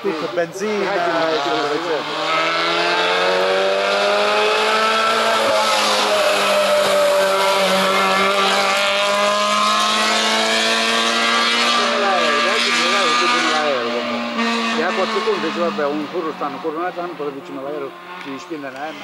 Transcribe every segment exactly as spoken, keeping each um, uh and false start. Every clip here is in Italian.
tutto benzina. Qualche punto dice vabbè un curro stanno corronato tanto vicino all'aereo di spendere la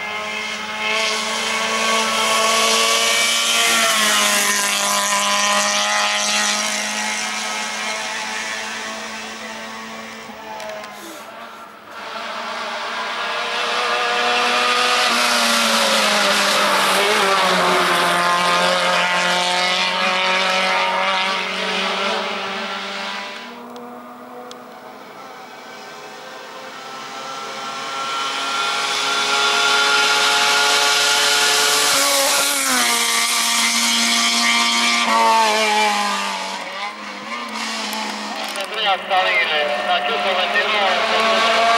a salire da chiuso ventinove.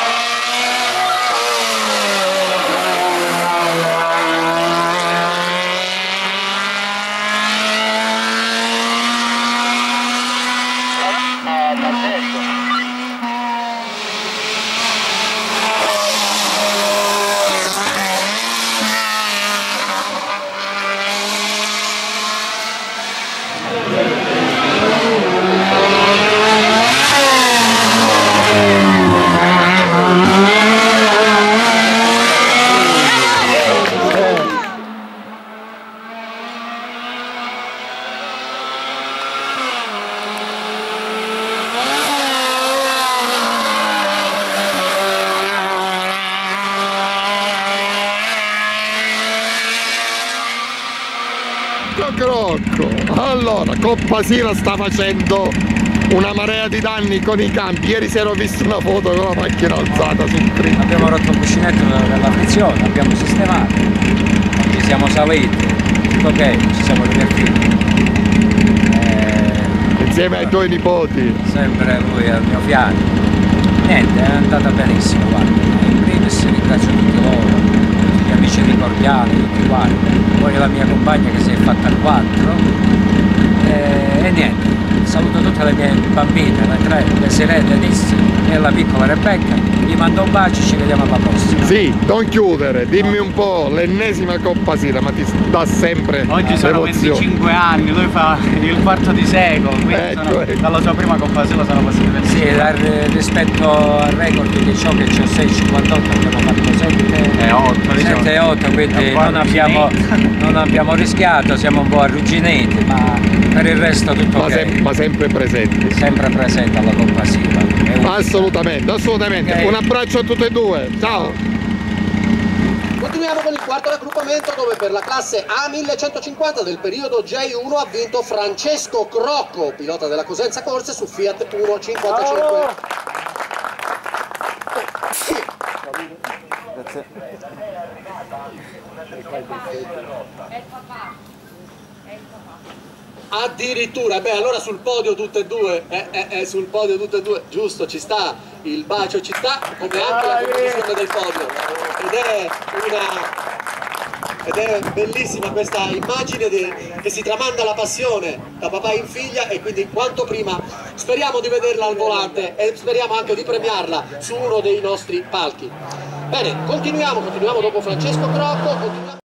Crocco, allora Coppa Sila sta facendo una marea di danni con i campi. Ieri sera ho visto una foto con la macchina alzata sul primo. Abbiamo rotto il cuscinetto della frizione, abbiamo sistemato, ci siamo saliti, tutto ok, ci siamo divertiti. Eh, Insieme ai tuoi nipoti. Sempre lui al mio fianco. Niente, è andata benissimo, guarda. In primis ringrazio tutti loro, tutti gli amici di Cordiale, tutti quanti. Poi la mia compagna che si è fatta al quattro e, e niente, saluto tutte le mie bambine, le tre, le Serene, Nissi e la piccola Rebecca, gli mando un bacio e ci vediamo alla prossima. Sì, non chiudere, dimmi un po' l'ennesima Coppa Sila, ma ti dà sempre oggi sono venticinque anni, lui fa il quarto di secolo, quindi eh, sono, cioè... dalla sua prima Coppa Sila sono passati venticinque. Sì, dal, rispetto al record di ciò che c'ho sei cinquantotto abbiamo fatto sette e otto, diciamo. sette e otto, quindi non abbiamo, non abbiamo rischiato, siamo un po' arrugginiti, ma per il resto tutto ma, ok. sem ma sempre presenti. Sempre presente alla Coppa Sila. Assolutamente, assolutamente. Okay. Un abbraccio a tutte e due, ciao! Continuiamo con il quarto raggruppamento dove per la classe A millecentocinquanta del periodo J uno ha vinto Francesco Crocco, pilota della Cosenza Corse su Fiat uno cinquantacinque. Grazie. Addirittura, beh allora sul podio tutte e due, eh, eh, eh, sul podio tutte e due, giusto, ci sta, il bacio ci sta, come anche la condivisione del podio, ed è una, ed è bellissima questa immagine di, che si tramanda la passione da papà in figlia e quindi quanto prima speriamo di vederla al volante e speriamo anche di premiarla su uno dei nostri palchi. Bene, continuiamo, continuiamo dopo Francesco Crocco. Continuiamo...